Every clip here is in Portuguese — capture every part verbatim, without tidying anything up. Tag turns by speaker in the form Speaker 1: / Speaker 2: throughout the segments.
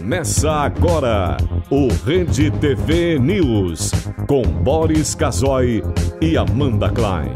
Speaker 1: Começa agora o Rede T V News, com Boris Casoy e Amanda Klein.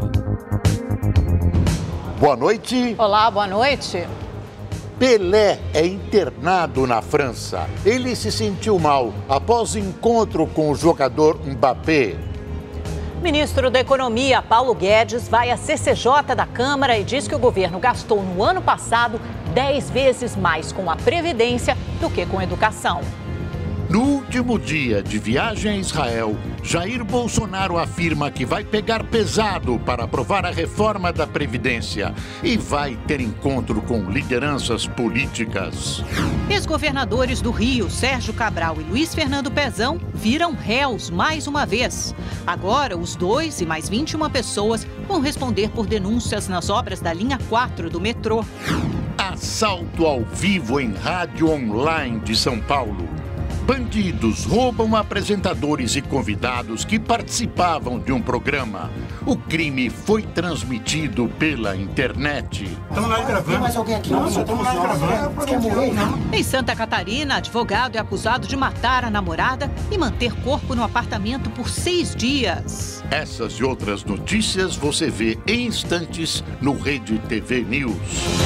Speaker 2: Boa noite.
Speaker 3: Olá, boa noite.
Speaker 2: Pelé é internado na França. Ele se sentiu mal após encontro com o jogador Mbappé.
Speaker 3: Ministro da Economia, Paulo Guedes, vai à C C J da Câmara e diz que o governo gastou no ano passado dez vezes mais com a Previdência do que com educação.
Speaker 2: No último dia de viagem a Israel, Jair Bolsonaro afirma que vai pegar pesado para aprovar a reforma da Previdência e vai ter encontro com lideranças políticas.
Speaker 4: Ex-governadores do Rio, Sérgio Cabral e Luiz Fernando Pezão, viram réus mais uma vez. Agora, os dois e mais vinte e uma pessoas vão responder por denúncias nas obras da linha quatro do metrô.
Speaker 2: Assalto ao vivo em rádio online de São Paulo. Bandidos roubam apresentadores e convidados que participavam de um programa. O crime foi transmitido pela internet.
Speaker 5: Estamos lá gravando. Tem mais alguém aqui? Não, só estamos lá gravando. Quer morrer? Não.
Speaker 4: Em Santa Catarina, advogado é acusado de matar a namorada e manter corpo no apartamento por seis dias.
Speaker 2: Essas e outras notícias você vê em instantes no Rede T V News.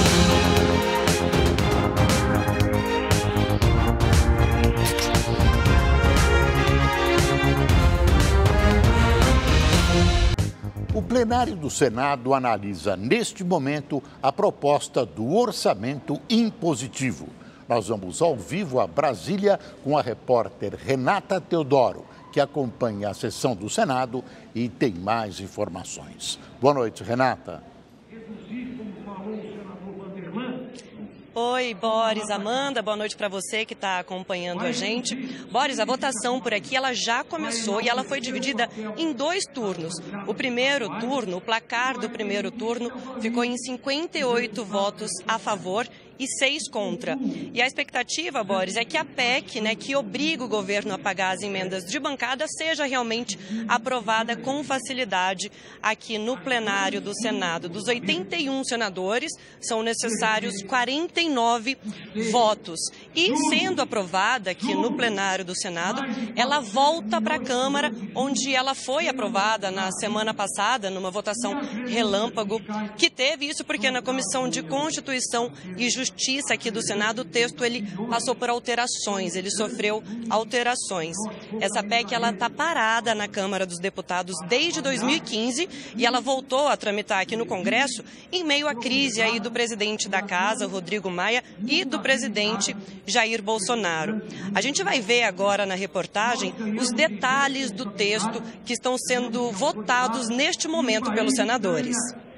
Speaker 2: O plenário do Senado analisa, neste momento, a proposta do orçamento impositivo. Nós vamos ao vivo a Brasília com a repórter Renata Teodoro, que acompanha a sessão do Senado e tem mais informações. Boa noite, Renata.
Speaker 6: Oi, Boris, Amanda, boa noite para você que está acompanhando a gente. Boris, a votação por aqui ela já começou e ela foi dividida em dois turnos. O primeiro turno, o placar do primeiro turno ficou em cinquenta e oito votos a favor e seis contra. E a expectativa, Boris, é que a P E C, né, que obriga o governo a pagar as emendas de bancada, seja realmente aprovada com facilidade aqui no plenário do Senado. Dos oitenta e um senadores, são necessários quarenta e nove votos. E, sendo aprovada aqui no plenário do Senado, ela volta para a Câmara, onde ela foi aprovada na semana passada, numa votação relâmpago, que teve isso porque na Comissão de Constituição e Justiça Justiça aqui do Senado, o texto ele passou por alterações, ele sofreu alterações. Essa P E C ela está parada na Câmara dos Deputados desde dois mil e quinze e ela voltou a tramitar aqui no Congresso em meio à crise aí do presidente da Casa, Rodrigo Maia, e do presidente Jair Bolsonaro. A gente vai ver agora na reportagem os detalhes do texto que estão sendo votados neste momento pelos senadores.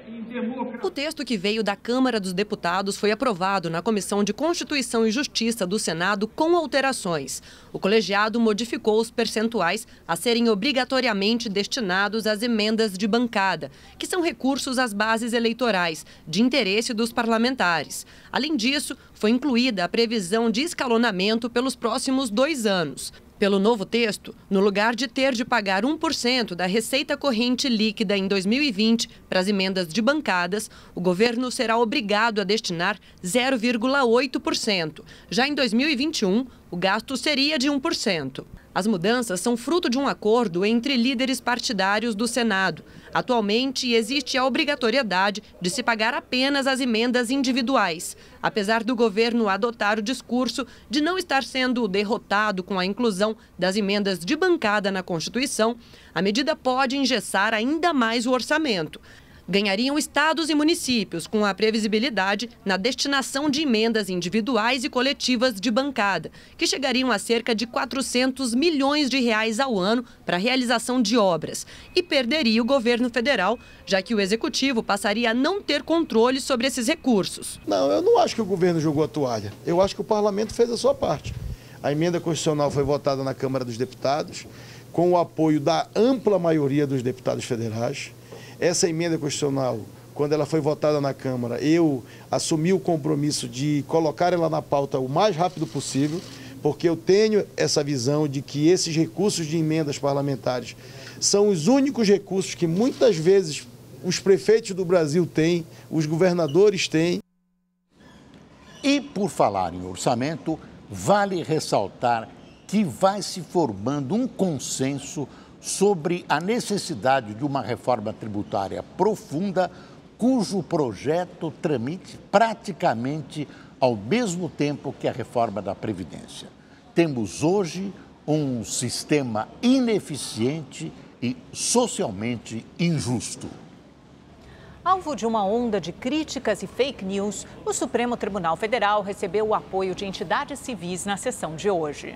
Speaker 7: O texto que veio da Câmara dos Deputados foi aprovado na Comissão de Constituição e Justiça do Senado com alterações. O colegiado modificou os percentuais a serem obrigatoriamente destinados às emendas de bancada, que são recursos às bases eleitorais, de interesse dos parlamentares. Além disso, foi incluída a previsão de escalonamento pelos próximos dois anos. Pelo novo texto, no lugar de ter de pagar um por cento da receita corrente líquida em dois mil e vinte para as emendas de bancadas, o governo será obrigado a destinar zero vírgula oito por cento. Já em dois mil e vinte e um, o gasto seria de um por cento. As mudanças são fruto de um acordo entre líderes partidários do Senado. Atualmente, existe a obrigatoriedade de se pagar apenas as emendas individuais. Apesar do governo adotar o discurso de não estar sendo derrotado com a inclusão das emendas de bancada na Constituição, a medida pode engessar ainda mais o orçamento. Ganhariam estados e municípios com a previsibilidade na destinação de emendas individuais e coletivas de bancada, que chegariam a cerca de quatrocentos milhões de reais ao ano para a realização de obras. E perderia o governo federal, já que o executivo passaria a não ter controle sobre esses recursos.
Speaker 8: Não, eu não acho que o governo jogou a toalha. Eu acho que o parlamento fez a sua parte. A emenda constitucional foi votada na Câmara dos Deputados, com o apoio da ampla maioria dos deputados federais. Essa emenda constitucional, quando ela foi votada na Câmara, eu assumi o compromisso de colocar ela na pauta o mais rápido possível, porque eu tenho essa visão de que esses recursos de emendas parlamentares são os únicos recursos que muitas vezes os prefeitos do Brasil têm, os governadores têm.
Speaker 2: E por falar em orçamento, vale ressaltar que vai se formando um consenso sobre a necessidade de uma reforma tributária profunda, cujo projeto tramite praticamente ao mesmo tempo que a reforma da Previdência. Temos hoje um sistema ineficiente e socialmente injusto.
Speaker 3: Alvo de uma onda de críticas e fake news, o Supremo Tribunal Federal recebeu o apoio de entidades civis na sessão de hoje.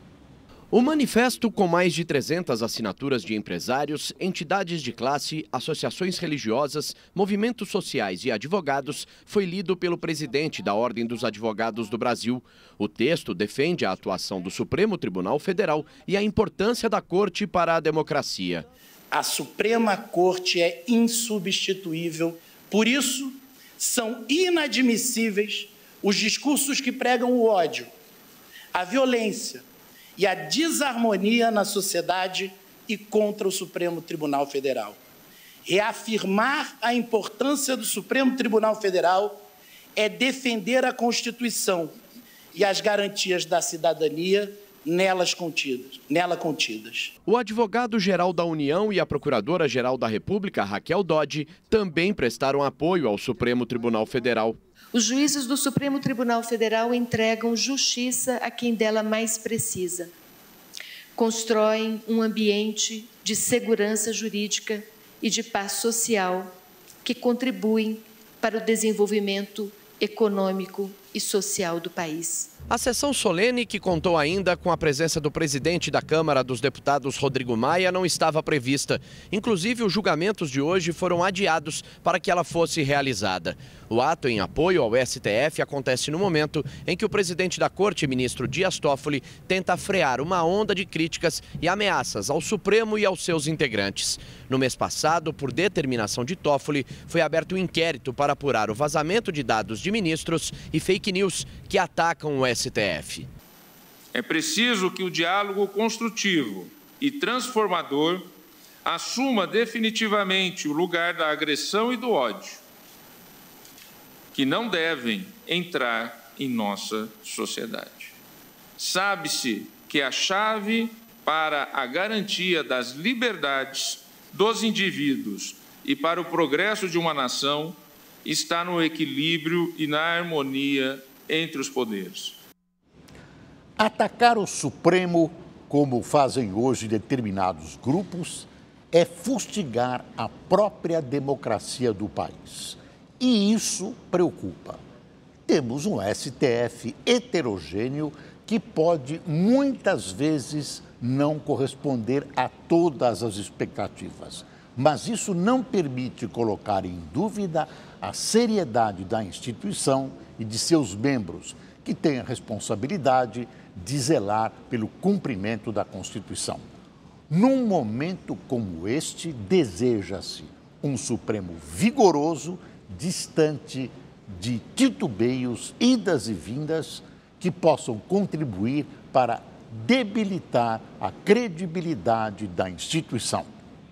Speaker 9: O manifesto, com mais de trezentas assinaturas de empresários, entidades de classe, associações religiosas, movimentos sociais e advogados, foi lido pelo presidente da Ordem dos Advogados do Brasil. O texto defende a atuação do Supremo Tribunal Federal e a importância da Corte para a democracia.
Speaker 10: A Suprema Corte é insubstituível, por isso são inadmissíveis os discursos que pregam o ódio, a violência e a desarmonia na sociedade e contra o Supremo Tribunal Federal. Reafirmar a importância do Supremo Tribunal Federal é defender a Constituição e as garantias da cidadania nelas contidas, nela contidas.
Speaker 9: O advogado-geral da União e a procuradora-geral da República, Raquel Dodge, também prestaram apoio ao Supremo Tribunal Federal.
Speaker 11: Os juízes do Supremo Tribunal Federal entregam justiça a quem dela mais precisa. Constroem um ambiente de segurança jurídica e de paz social que contribuem para o desenvolvimento econômico e social do país.
Speaker 9: A sessão solene, que contou ainda com a presença do presidente da Câmara dos Deputados, Rodrigo Maia, não estava prevista. Inclusive, os julgamentos de hoje foram adiados para que ela fosse realizada. O ato em apoio ao S T F acontece no momento em que o presidente da Corte, ministro Dias Toffoli, tenta frear uma onda de críticas e ameaças ao Supremo e aos seus integrantes. No mês passado, por determinação de Toffoli, foi aberto um inquérito para apurar o vazamento de dados de ministros e fake news que atacam o S T F.
Speaker 12: É preciso que o diálogo construtivo e transformador assuma definitivamente o lugar da agressão e do ódio, que não devem entrar em nossa sociedade. Sabe-se que a chave para a garantia das liberdades dos indivíduos e para o progresso de uma nação está no equilíbrio e na harmonia entre os poderes.
Speaker 2: Atacar o Supremo, como fazem hoje determinados grupos, é fustigar a própria democracia do país. E isso preocupa. Temos um S T F heterogêneo que pode, muitas vezes, não corresponder a todas as expectativas. Mas isso não permite colocar em dúvida a seriedade da instituição e de seus membros, que têm a responsabilidade de zelar pelo cumprimento da Constituição. Num momento como este, deseja-se um Supremo vigoroso, distante de titubeios, idas e vindas, que possam contribuir para debilitar a credibilidade da instituição.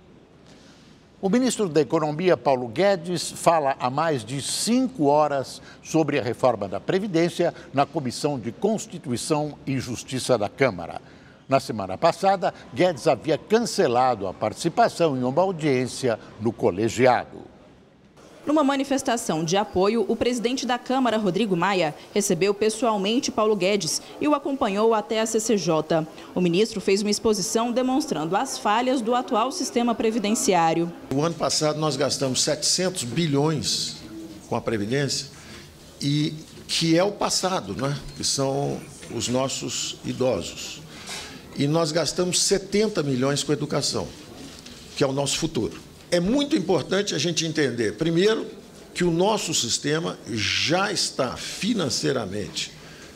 Speaker 2: O ministro da Economia, Paulo Guedes, fala há mais de cinco horas sobre a reforma da Previdência na Comissão de Constituição e Justiça da Câmara. Na semana passada, Guedes havia cancelado a participação em uma audiência no colegiado.
Speaker 13: Numa manifestação de apoio, o presidente da Câmara, Rodrigo Maia, recebeu pessoalmente Paulo Guedes e o acompanhou até a C C J. O ministro fez uma exposição demonstrando as falhas do atual sistema previdenciário.
Speaker 8: No ano passado, nós gastamos setecentos bilhões com a Previdência, e que é o passado, né? Que são os nossos idosos. E nós gastamos setenta milhões com a educação, que é o nosso futuro. É muito importante a gente entender, primeiro, que o nosso sistema já está financeiramente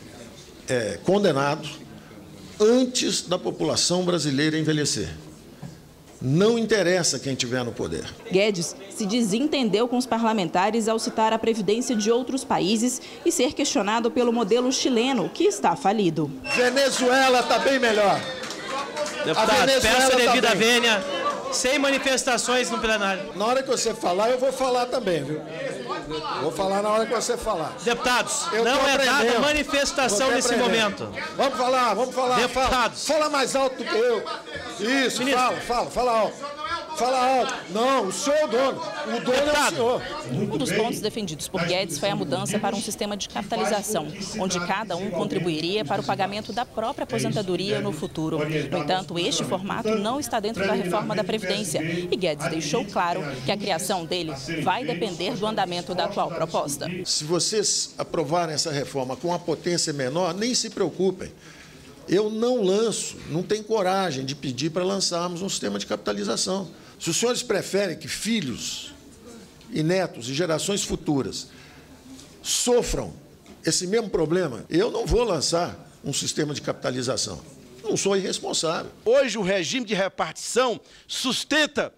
Speaker 8: é, condenado antes da população brasileira envelhecer. Não interessa quem estiver no poder.
Speaker 13: Guedes se desentendeu com os parlamentares ao citar a previdência de outros países e ser questionado pelo modelo chileno, que está falido.
Speaker 8: Venezuela está bem melhor.
Speaker 14: Deputado, peço a devida vênia. Sem manifestações no plenário.
Speaker 8: Na hora que você falar, eu vou falar também, viu?
Speaker 15: Vou falar na hora que você falar.
Speaker 14: Deputados,
Speaker 15: Eu
Speaker 14: não é
Speaker 15: aprendendo.
Speaker 14: dada manifestação nesse momento.
Speaker 15: Vamos falar, vamos falar.
Speaker 14: Deputados.
Speaker 15: Fala, fala mais alto do que eu. Isso,
Speaker 14: Ministro.
Speaker 15: fala, fala, fala alto. Fala alto. Não, o senhor é o dono. O dono é o senhor.
Speaker 13: Um dos pontos defendidos por Guedes foi a mudança para um sistema de capitalização, onde cada um contribuiria para o pagamento da própria aposentadoria no futuro. No entanto, este formato não está dentro da reforma da Previdência e Guedes deixou claro que a criação dele vai depender do andamento da atual proposta.
Speaker 8: Se vocês aprovarem essa reforma com uma potência menor, nem se preocupem. Eu não lanço, não tenho coragem de pedir para lançarmos um sistema de capitalização. Se os senhores preferem que filhos e netos e gerações futuras sofram esse mesmo problema, eu não vou lançar um sistema de capitalização. Não sou irresponsável.
Speaker 16: Hoje o regime de repartição sustenta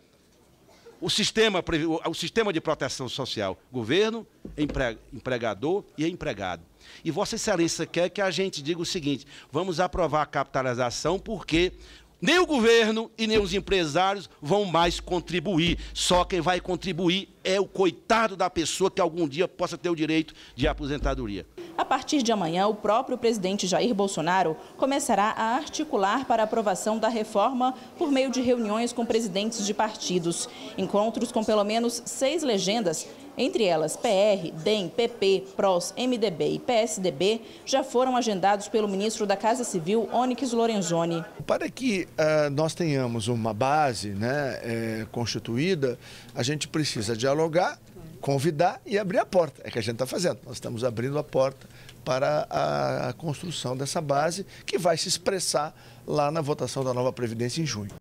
Speaker 16: o sistema, o sistema de proteção social, governo, empregador e empregado. E Vossa Excelência quer que a gente diga o seguinte, vamos aprovar a capitalização porque nem o governo e nem os empresários vão mais contribuir. Só quem vai contribuir é o coitado da pessoa que algum dia possa ter o direito de aposentadoria.
Speaker 13: A partir de amanhã, o próprio presidente Jair Bolsonaro começará a articular para a aprovação da reforma por meio de reuniões com presidentes de partidos. Encontros com pelo menos seis legendas, entre elas P R, D E M, P P, P R O S, M D B e P S D B, já foram agendados pelo ministro da Casa Civil, Onyx Lorenzoni.
Speaker 17: Para que uh, nós tenhamos uma base, né, é, constituída, a gente precisa dialogar, convidar e abrir a porta. É o que a gente está fazendo. Nós estamos abrindo a porta para a, a construção dessa base que vai se expressar lá na votação da nova Previdência em junho.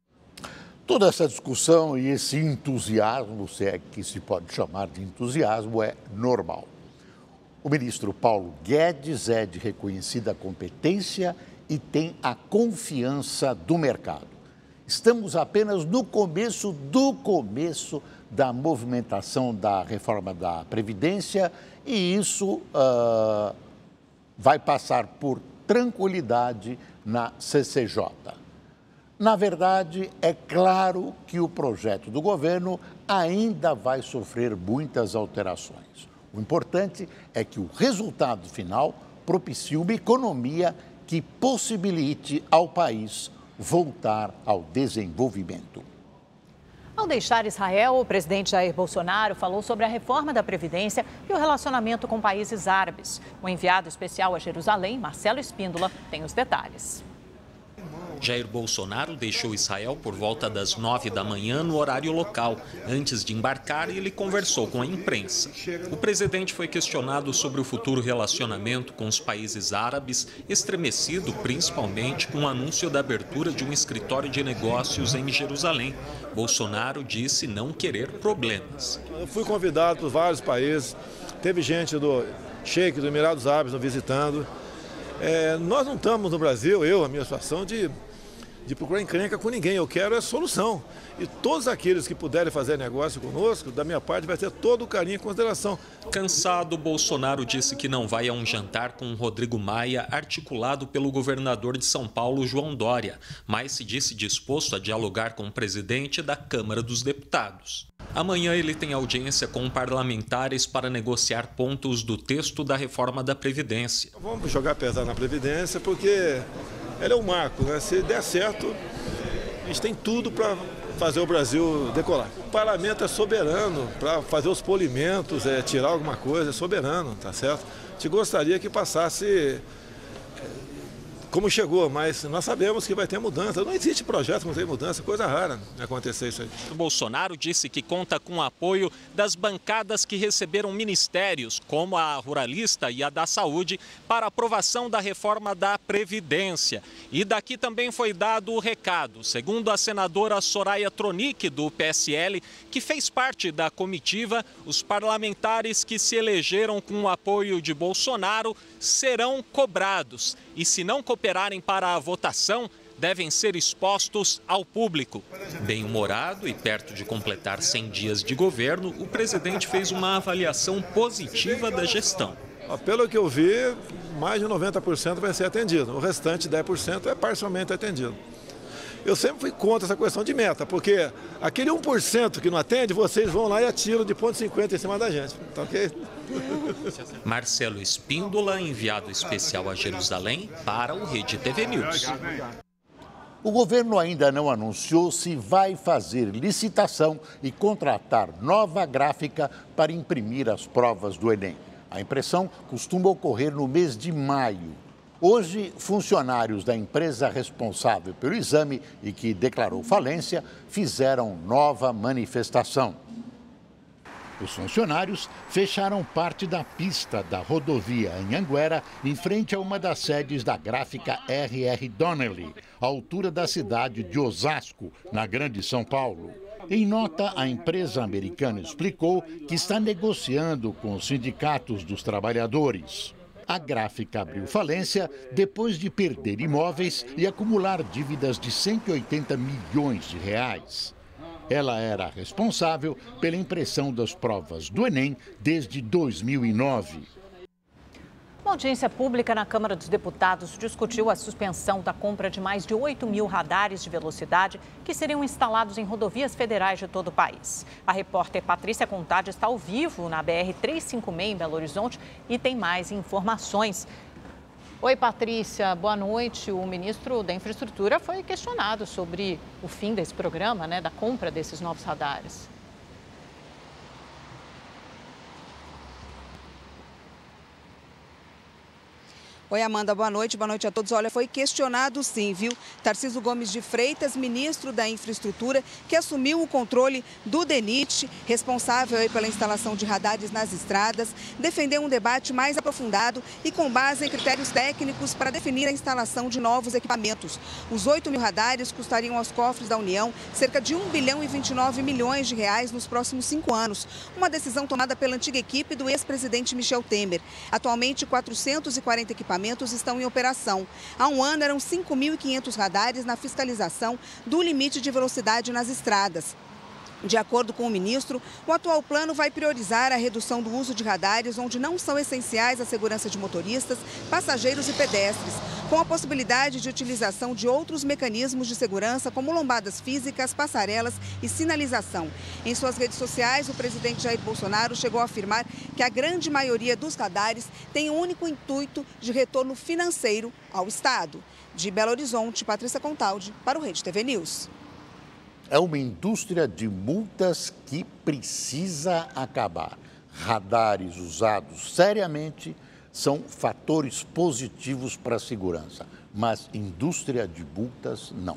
Speaker 2: Toda essa discussão e esse entusiasmo, se é que se pode chamar de entusiasmo, é normal. O ministro Paulo Guedes é de reconhecida competência e tem a confiança do mercado. Estamos apenas no começo do começo da movimentação da reforma da Previdência e isso uh, vai passar por tranquilidade na C C J. Na verdade, é claro que o projeto do governo ainda vai sofrer muitas alterações. O importante é que o resultado final propicie uma economia que possibilite ao país voltar ao desenvolvimento.
Speaker 3: Ao deixar Israel, o presidente Jair Bolsonaro falou sobre a reforma da Previdência e o relacionamento com países árabes. O enviado especial a Jerusalém, Marcelo Espíndola, tem os detalhes.
Speaker 18: Jair Bolsonaro deixou Israel por volta das nove da manhã no horário local. Antes de embarcar, ele conversou com a imprensa. O presidente foi questionado sobre o futuro relacionamento com os países árabes, estremecido principalmente com o anúncio da abertura de um escritório de negócios em Jerusalém. Bolsonaro disse não querer problemas.
Speaker 19: Eu fui convidado por vários países, teve gente do Sheik, do Emirados Árabes, nos visitando. É, nós não estamos no Brasil, eu, a minha situação, de, de procurar encrenca com ninguém. Eu quero é solução. E todos aqueles que puderem fazer negócio conosco, da minha parte, vai ter todo o carinho e consideração.
Speaker 18: Cansado, Bolsonaro disse que não vai a um jantar com Rodrigo Maia, articulado pelo governador de São Paulo, João Dória, mas se disse disposto a dialogar com o presidente da Câmara dos Deputados. Amanhã ele tem audiência com parlamentares para negociar pontos do texto da reforma da Previdência.
Speaker 19: Vamos jogar pesado na Previdência porque ela é um marco, né? Se der certo, a gente tem tudo para fazer o Brasil decolar. O parlamento é soberano para fazer os polimentos, é, tirar alguma coisa, é soberano, tá certo? A gente gostaria que passasse como chegou, mas nós sabemos que vai ter mudança. Não existe projeto que não tem mudança, coisa rara acontecer isso aí.
Speaker 18: O Bolsonaro disse que conta com o apoio das bancadas que receberam ministérios, como a Ruralista e a da Saúde, para aprovação da reforma da Previdência. E daqui também foi dado o recado, segundo a senadora Soraya Tronic, do P S L, que fez parte da comitiva, os parlamentares que se elegeram com o apoio de Bolsonaro serão cobrados. E se não cooperarem para a votação, devem ser expostos ao público. Bem-humorado e perto de completar cem dias de governo, o presidente fez uma avaliação positiva da gestão.
Speaker 19: Pelo que eu vi, mais de noventa por cento vai ser atendido. O restante, dez por cento, é parcialmente atendido. eu sempre fui contra essa questão de meta, porque aquele um por cento que não atende, vocês vão lá e atiram de ponto cinquenta em cima da gente, tá ok?
Speaker 18: Marcelo Espíndola, enviado especial a Jerusalém para o Rede T V News.
Speaker 2: O governo ainda não anunciou se vai fazer licitação e contratar nova gráfica para imprimir as provas do Enem. A impressão costuma ocorrer no mês de maio. Hoje, funcionários da empresa responsável pelo exame e que declarou falência fizeram nova manifestação. Os funcionários fecharam parte da pista da rodovia Anhanguera em frente a uma das sedes da gráfica R R Donnelley, à altura da cidade de Osasco, na Grande São Paulo. Em nota, a empresa americana explicou que está negociando com os sindicatos dos trabalhadores. A gráfica abriu falência depois de perder imóveis e acumular dívidas de cento e oitenta milhões de reais. Ela era responsável pela impressão das provas do Enem desde dois mil e nove.
Speaker 3: Uma audiência pública na Câmara dos Deputados discutiu a suspensão da compra de mais de oito mil radares de velocidade que seriam instalados em rodovias federais de todo o país. A repórter Patrícia Contade está ao vivo na B R trezentos e cinquenta e seis em Belo Horizonte e tem mais informações. Oi, Patrícia, boa noite. O ministro da Infraestrutura foi questionado sobre o fim desse programa, né, da compra desses novos radares.
Speaker 20: Oi, Amanda, boa noite, boa noite a todos. Olha, foi questionado sim, viu? Tarcísio Gomes de Freitas, ministro da Infraestrutura, que assumiu o controle do DENIT, responsável aí pela instalação de radares nas estradas, defendeu um debate mais aprofundado e com base em critérios técnicos para definir a instalação de novos equipamentos. Os oito mil radares custariam aos cofres da União cerca de um bilhão e vinte e nove milhões de reais nos próximos cinco anos. Uma decisão tomada pela antiga equipe do ex-presidente Michel Temer. Atualmente, quatrocentos e quarenta equipamentos estão em operação. Há um ano eram cinco mil e quinhentos radares na fiscalização do limite de velocidade nas estradas. De acordo com o ministro, o atual plano vai priorizar a redução do uso de radares onde não são essenciais à segurança de motoristas, passageiros e pedestres, com a possibilidade de utilização de outros mecanismos de segurança, como lombadas físicas, passarelas e sinalização. Em suas redes sociais, o presidente Jair Bolsonaro chegou a afirmar que a grande maioria dos radares tem o único intuito de retorno financeiro ao Estado. De Belo Horizonte, Patrícia Contaldi, para o Rede T V News.
Speaker 2: É uma indústria de multas que precisa acabar. Radares usados seriamente são fatores positivos para a segurança, mas indústria de multas não.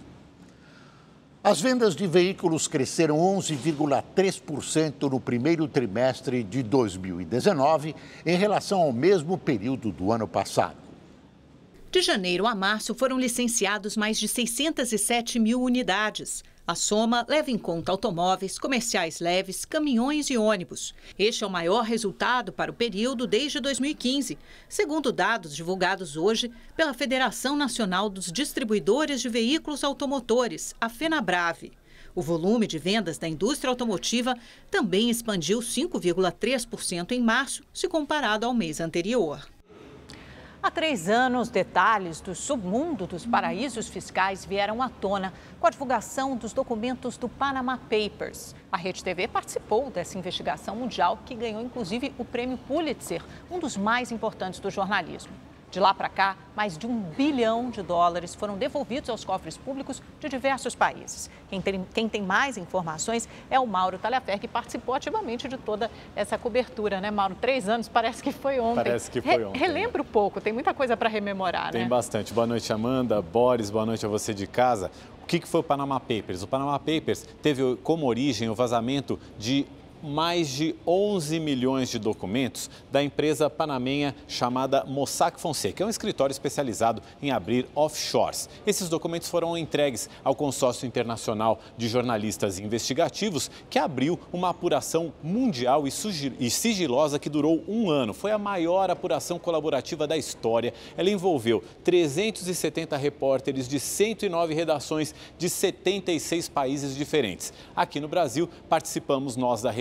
Speaker 2: As vendas de veículos cresceram onze vírgula três por cento no primeiro trimestre de dois mil e dezenove em relação ao mesmo período do ano passado.
Speaker 4: De janeiro a março foram licenciados mais de seiscentas e sete mil unidades. A soma leva em conta automóveis, comerciais leves, caminhões e ônibus. Este é o maior resultado para o período desde dois mil e quinze, segundo dados divulgados hoje pela Federação Nacional dos Distribuidores de Veículos Automotores, a FenaBrave. O volume de vendas da indústria automotiva também expandiu cinco vírgula três por cento em março, se comparado ao mês anterior.
Speaker 3: Há três anos, detalhes do submundo dos paraísos fiscais vieram à tona com a divulgação dos documentos do Panama Papers. A Rede T V participou dessa investigação mundial que ganhou, inclusive, o prêmio Pulitzer, um dos mais importantes do jornalismo. De lá para cá, mais de um bilhão de dólares foram devolvidos aos cofres públicos de diversos países. Quem tem, quem tem mais informações é o Mauro Talhaferro, que participou ativamente de toda essa cobertura, né, Mauro? Três anos, parece que foi ontem.
Speaker 21: Parece que foi ontem.
Speaker 3: Re relembra um pouco, tem muita coisa para rememorar,
Speaker 21: tem
Speaker 3: né?
Speaker 21: Tem bastante. Boa noite, Amanda, Boris, boa noite a você de casa. O que foi o Panama Papers? O Panama Papers teve como origem o vazamento de mais de onze milhões de documentos da empresa panamenha chamada Mossack Fonseca, é um escritório especializado em abrir offshores. Esses documentos foram entregues ao Consórcio Internacional de Jornalistas Investigativos, que abriu uma apuração mundial e sigilosa que durou um ano. Foi a maior apuração colaborativa da história. Ela envolveu trezentos e setenta repórteres de cento e nove redações de setenta e seis países diferentes. Aqui no Brasil, participamos nós da Rede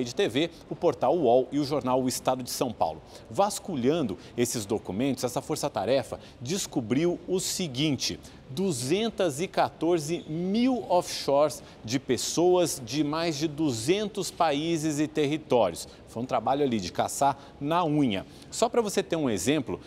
Speaker 21: Rede T V, o portal U O L e o jornal O Estado de São Paulo. Vasculhando esses documentos, essa força-tarefa descobriu o seguinte: duzentos e quatorze mil offshores de pessoas de mais de duzentos países e territórios. Foi um trabalho ali de caçar na unha. Só para você ter um exemplo,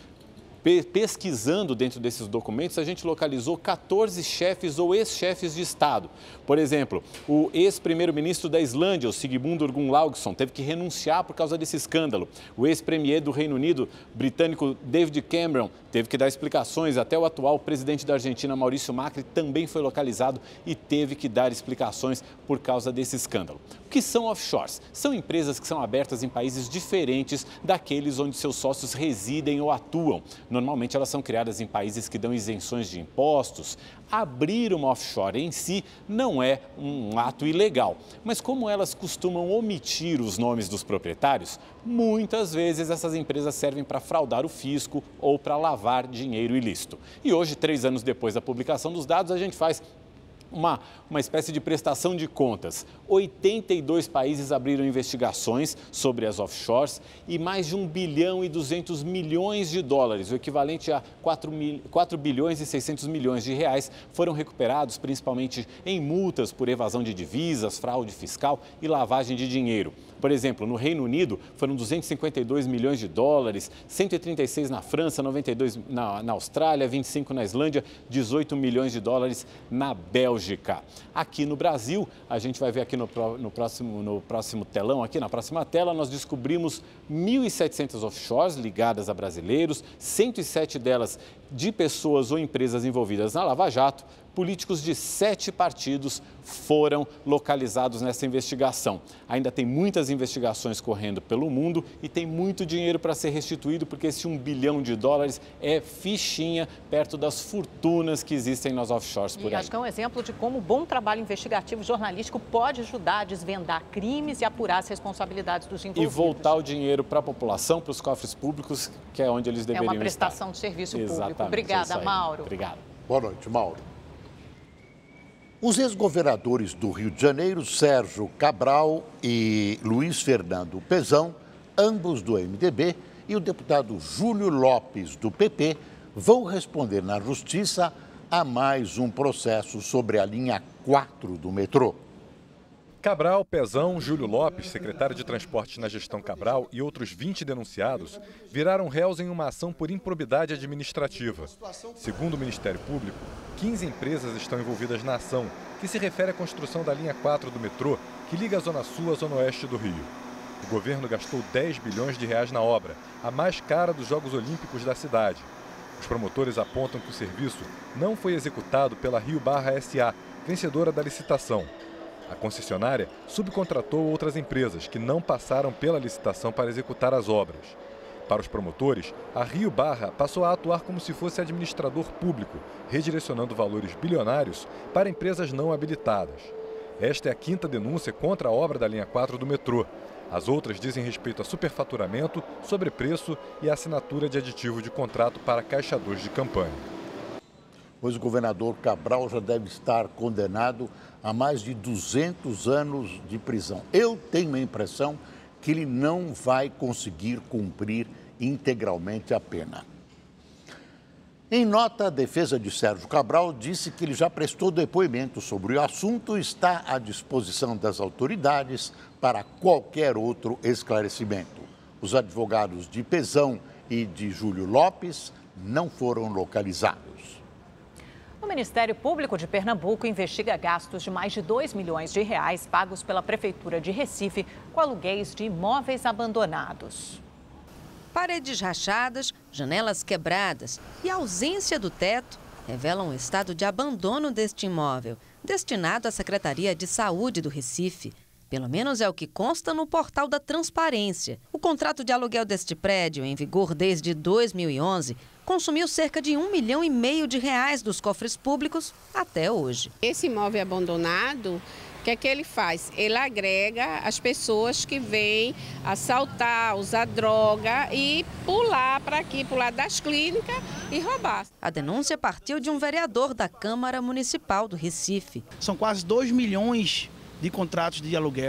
Speaker 21: pesquisando dentro desses documentos, a gente localizou quatorze chefes ou ex-chefes de Estado. Por exemplo, o ex-primeiro-ministro da Islândia, o Sigmundur Gunnlaugsson, teve que renunciar por causa desse escândalo. O ex-premier do Reino Unido, britânico David Cameron, teve que dar explicações. Até o atual presidente da Argentina, Maurício Macri, também foi localizado e teve que dar explicações por causa desse escândalo. O que são offshores? São empresas que são abertas em países diferentes daqueles onde seus sócios residem ou atuam. Normalmente elas são criadas em países que dão isenções de impostos. Abrir uma offshore em si não é um ato ilegal, mas como elas costumam omitir os nomes dos proprietários, muitas vezes essas empresas servem para fraudar o fisco ou para lavar dinheiro ilícito. E hoje, três anos depois da publicação dos dados, a gente faz Uma, uma espécie de prestação de contas. oitenta e dois países abriram investigações sobre as offshores e mais de um bilhão e duzentos milhões de dólares, o equivalente a quatro bilhões e seiscentos milhões de reais, foram recuperados principalmente em multas por evasão de divisas, fraude fiscal e lavagem de dinheiro. Por exemplo, no Reino Unido foram duzentos e cinquenta e dois milhões de dólares, cento e trinta e seis na França, noventa e dois na, na Austrália, vinte e cinco na Islândia, dezoito milhões de dólares na Bélgica. Aqui no Brasil, a gente vai ver aqui no, no, próximo, no próximo telão, aqui na próxima tela, nós descobrimos mil e setecentas offshores ligadas a brasileiros, cento e sete delas de pessoas ou empresas envolvidas na Lava Jato. Políticos de sete partidos foram localizados nessa investigação. Ainda tem muitas investigações correndo pelo mundo e tem muito dinheiro para ser restituído, porque esse um bilhão de dólares é fichinha perto das fortunas que existem nas offshores por aí.
Speaker 3: E acho que é um exemplo de como o bom trabalho investigativo jornalístico pode ajudar a desvendar crimes e apurar as responsabilidades dos envolvidos.
Speaker 21: E voltar o dinheiro para a população, para os cofres públicos, que é onde eles deveriam estar.
Speaker 3: É uma prestação estar. de serviço
Speaker 21: Exatamente,
Speaker 3: público. Obrigada,
Speaker 21: é
Speaker 3: Mauro.
Speaker 21: Obrigado.
Speaker 2: Boa noite, Mauro. Os ex-governadores do Rio de Janeiro, Sérgio Cabral e Luiz Fernando Pezão, ambos do M D B, e o deputado Júlio Lopes, do P P, vão responder na Justiça a mais um processo sobre a linha quatro do metrô.
Speaker 1: Cabral, Pezão, Júlio Lopes, secretário de Transportes na gestão Cabral, e outros vinte denunciados viraram réus em uma ação por improbidade administrativa. Segundo o Ministério Público, quinze empresas estão envolvidas na ação, que se refere à construção da linha quatro do metrô, que liga a Zona Sul à Zona Oeste do Rio. O governo gastou dez bilhões de reais na obra, a mais cara dos Jogos Olímpicos da cidade. Os promotores apontam que o serviço não foi executado pela Rio Barra S A, vencedora da licitação. A concessionária subcontratou outras empresas que não passaram pela licitação para executar as obras. Para os promotores, a Rio Barra passou a atuar como se fosse administrador público, redirecionando valores bilionários para empresas não habilitadas. Esta é a quinta denúncia contra a obra da linha quatro do metrô. As outras dizem respeito a superfaturamento, sobrepreço e assinatura de aditivo de contrato para caixadores de campanha.
Speaker 2: Pois o governador Cabral já deve estar condenado a mais de duzentos anos de prisão. Eu tenho a impressão que ele não vai conseguir cumprir integralmente a pena. Em nota, a defesa de Sérgio Cabral disse que ele já prestou depoimento sobre o assunto e está à disposição das autoridades para qualquer outro esclarecimento. Os advogados de Pezão e de Júlio Lopes não foram localizados.
Speaker 3: O Ministério Público de Pernambuco investiga gastos de mais de dois milhões de reais pagos pela Prefeitura de Recife com aluguéis de imóveis abandonados.
Speaker 22: Paredes rachadas, janelas quebradas e ausência do teto revelam o estado de abandono deste imóvel, destinado à Secretaria de Saúde do Recife. Pelo menos é o que consta no portal da Transparência. O contrato de aluguel deste prédio, em vigor desde dois mil e onze, consumiu cerca de um milhão e meio de reais dos cofres públicos até hoje.
Speaker 23: Esse imóvel abandonado, o que é que ele faz? Ele agrega as pessoas que vêm assaltar, usar droga e pular para aqui, pular das clínicas e roubar.
Speaker 22: A denúncia partiu de um vereador da Câmara Municipal do Recife.
Speaker 24: São quase dois milhões de contratos de aluguel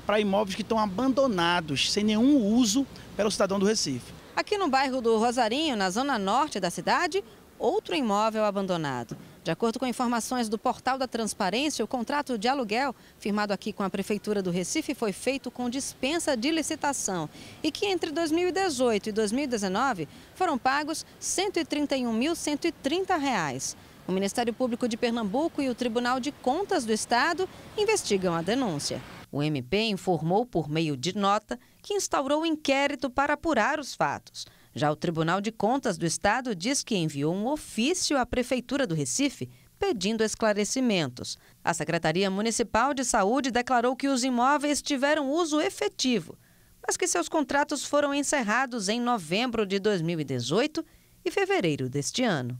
Speaker 5: para imóveis que estão abandonados, sem nenhum uso pelo cidadão do Recife.
Speaker 22: Aqui no bairro do Rosarinho, na zona norte da cidade, outro imóvel abandonado. De acordo com informações do Portal da Transparência, o contrato de aluguel firmado aqui com a Prefeitura do Recife foi feito com dispensa de licitação e que entre dois mil e dezoito e dois mil e dezenove foram pagos cento e trinta e um mil cento e trinta reais. O Ministério Público de Pernambuco e o Tribunal de Contas do Estado investigam a denúncia. O M P informou por meio de nota que instaurou um inquérito para apurar os fatos. Já o Tribunal de Contas do Estado diz que enviou um ofício à Prefeitura do Recife pedindo esclarecimentos. A Secretaria Municipal de Saúde declarou que os imóveis tiveram uso efetivo, mas que seus contratos foram encerrados em novembro de dois mil e dezoito e fevereiro deste ano.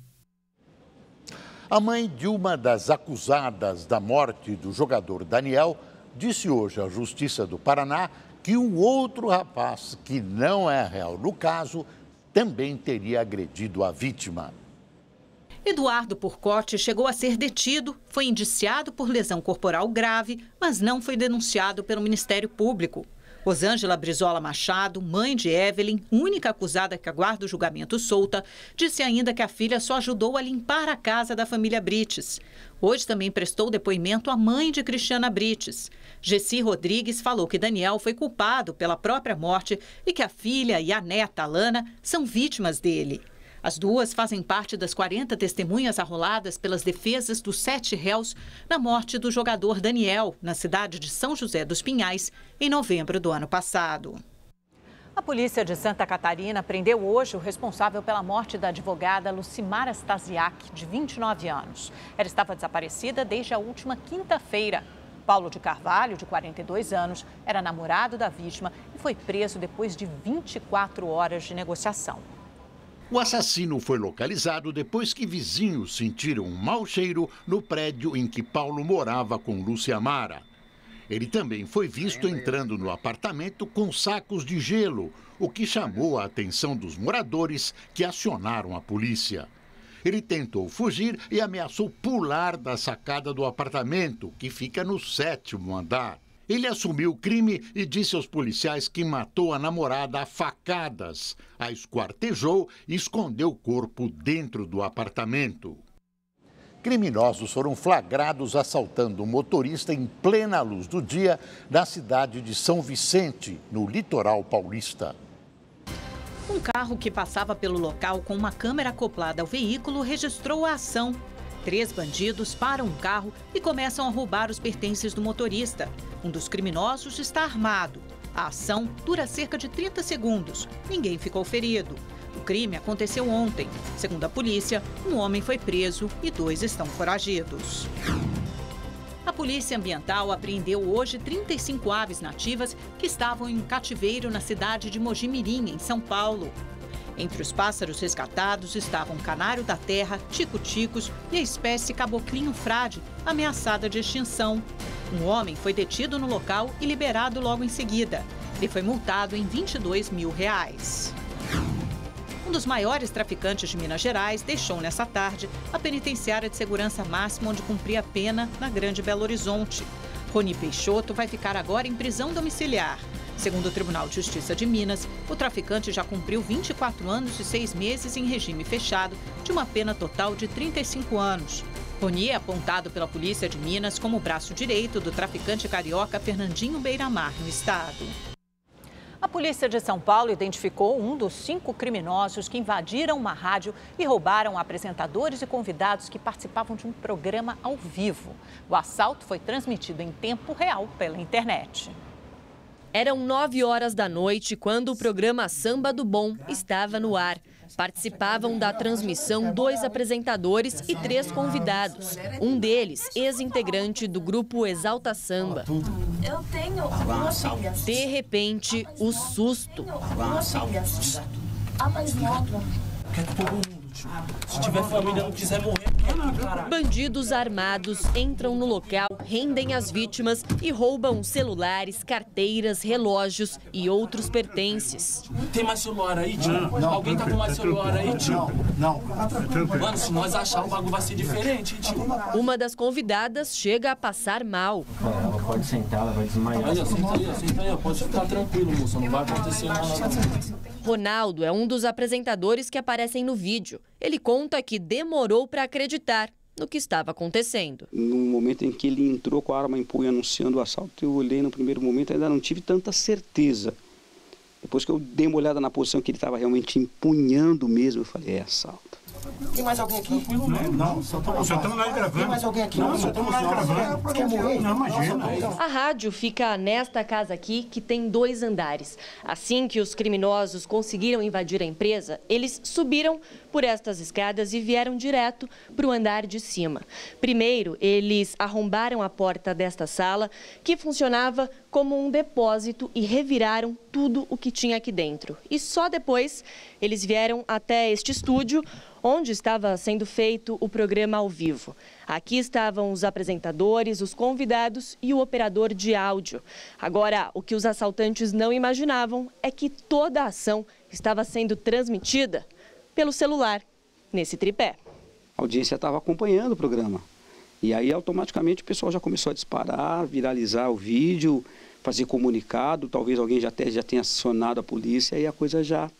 Speaker 2: A mãe de uma das acusadas da morte do jogador Daniel disse hoje à Justiça do Paraná que um outro rapaz, que não é réu no caso, também teria agredido a vítima.
Speaker 4: Eduardo Porcotti chegou a ser detido, foi indiciado por lesão corporal grave, mas não foi denunciado pelo Ministério Público. Rosângela Brizola Machado, mãe de Evelyn, única acusada que aguarda o julgamento solta, disse ainda que a filha só ajudou a limpar a casa da família Brites. Hoje também prestou depoimento a mãe de Cristiana Brites. Gessi Rodrigues falou que Daniel foi culpado pela própria morte e que a filha e a neta, Alana, são vítimas dele. As duas fazem parte das quarenta testemunhas arroladas pelas defesas dos sete réus na morte do jogador Daniel, na cidade de São José dos Pinhais, em novembro do ano passado.
Speaker 3: A polícia de Santa Catarina prendeu hoje o responsável pela morte da advogada Lucimara Stasiak, de vinte e nove anos. Ela estava desaparecida desde a última quinta-feira. Paulo de Carvalho, de quarenta e dois anos, era namorado da vítima e foi preso depois de vinte e quatro horas de negociação.
Speaker 2: O assassino foi localizado depois que vizinhos sentiram um mau cheiro no prédio em que Paulo morava com Lucimara. Ele também foi visto entrando no apartamento com sacos de gelo, o que chamou a atenção dos moradores que acionaram a polícia. Ele tentou fugir e ameaçou pular da sacada do apartamento, que fica no sétimo andar. Ele assumiu o crime e disse aos policiais que matou a namorada a facadas, a esquartejou e escondeu o corpo dentro do apartamento. Criminosos foram flagrados assaltando um motorista em plena luz do dia na cidade de São Vicente, no litoral paulista.
Speaker 4: Um carro que passava pelo local com uma câmera acoplada ao veículo registrou a ação. Três bandidos param um carro e começam a roubar os pertences do motorista. Um dos criminosos está armado. A ação dura cerca de trinta segundos. Ninguém ficou ferido. O crime aconteceu ontem. Segundo a polícia, um homem foi preso e dois estão foragidos. A Polícia Ambiental apreendeu hoje trinta e cinco aves nativas que estavam em cativeiro na cidade de Mojimirim, em São Paulo. Entre os pássaros resgatados estavam canário da terra, tico-ticos e a espécie caboclinho frade, ameaçada de extinção. Um homem foi detido no local e liberado logo em seguida. Ele foi multado em vinte e dois mil reais. Um dos maiores traficantes de Minas Gerais deixou nessa tarde a penitenciária de segurança máxima onde cumpria a pena na Grande Belo Horizonte. Rony Peixoto vai ficar agora em prisão domiciliar. Segundo o Tribunal de Justiça de Minas, o traficante já cumpriu vinte e quatro anos e seis meses em regime fechado, de uma pena total de trinta e cinco anos. Rony é apontado pela Polícia de Minas como o braço direito do traficante carioca Fernandinho Beiramar, no estado.
Speaker 3: A polícia de São Paulo identificou um dos cinco criminosos que invadiram uma rádio e roubaram apresentadores e convidados que participavam de um programa ao vivo. O assalto foi transmitido em tempo real pela internet.
Speaker 6: Eram nove horas da noite quando o programa Samba do Bom estava no ar. Participavam da transmissão dois apresentadores e três convidados. Um deles, ex-integrante do grupo Exalta Samba.
Speaker 7: Eu tenho duas filhas.
Speaker 6: De repente, o susto.
Speaker 7: Duas filhas. A mais nova.
Speaker 24: Se tiver família não quiser morrer,
Speaker 6: bandidos armados entram no local, rendem as vítimas e roubam celulares, carteiras, relógios e outros pertences.
Speaker 24: Tem mais celular aí, tio? Não, não, Alguém tá com mais celular aí, tio? Não, não. Mano, se nós achar o bagulho vai ser diferente, tio.
Speaker 6: Uma das convidadas chega a passar mal.
Speaker 24: pode sentar, ela vai desmaiar. Mas senta aí, senta aí, pode ficar tranquilo, moça, não vai acontecer nada.
Speaker 6: Ronaldo é um dos apresentadores que aparecem no vídeo. Ele conta que demorou para acreditar no que estava acontecendo.
Speaker 9: No momento em que ele entrou com a arma em punho anunciando o assalto, eu olhei no primeiro momento e ainda não tive tanta certeza. Depois que eu dei uma olhada na posição que ele estava realmente empunhando mesmo, eu falei, é assalto.
Speaker 24: Tem mais alguém aqui? Não, não, só estamos lá gravando. Tem mais alguém aqui? Não, só estamos lá gravando. Quer morrer? Não, imagina.
Speaker 6: A rádio fica nesta casa aqui, que tem dois andares. Assim que os criminosos conseguiram invadir a empresa, eles subiram por estas escadas e vieram direto para o andar de cima. Primeiro, eles arrombaram a porta desta sala, que funcionava como um depósito, e reviraram tudo o que tinha aqui dentro. E só depois eles vieram até este estúdio, onde estava sendo feito o programa ao vivo. Aqui estavam os apresentadores, os convidados e o operador de áudio. Agora, o que os assaltantes não imaginavam é que toda a ação estava sendo transmitida pelo celular, nesse tripé.
Speaker 9: A audiência estava acompanhando o programa. E aí, automaticamente, o pessoal já começou a disparar, viralizar o vídeo, fazer comunicado. Talvez alguém já, até, já tenha acionado a polícia e a coisa já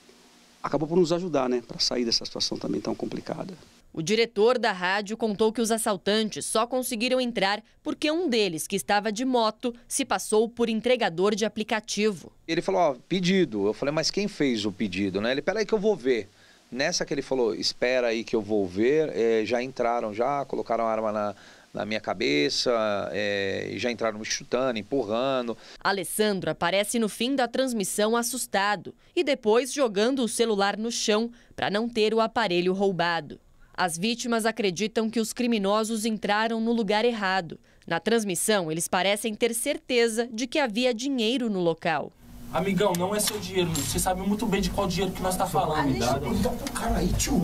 Speaker 9: acabou por nos ajudar, né, para sair dessa situação também tão complicada.
Speaker 6: O diretor da rádio contou que os assaltantes só conseguiram entrar porque um deles, que estava de moto, se passou por entregador de aplicativo.
Speaker 10: Ele falou, ó, pedido. Eu falei, mas quem fez o pedido, né? Ele, peraí que eu vou ver. Nessa que ele falou, espera aí que eu vou ver, é, já entraram, já colocaram a arma na, na minha cabeça, é, já entraram me chutando, empurrando.
Speaker 6: Alessandro aparece no fim da transmissão assustado e depois jogando o celular no chão para não ter o aparelho roubado. As vítimas acreditam que os criminosos entraram no lugar errado. Na transmissão, eles parecem ter certeza de que havia dinheiro no local.
Speaker 24: Amigão, não é seu dinheiro, você sabe muito bem de qual dinheiro que nós tá falando. Cuidado. Cuidado com o cara aí, tio.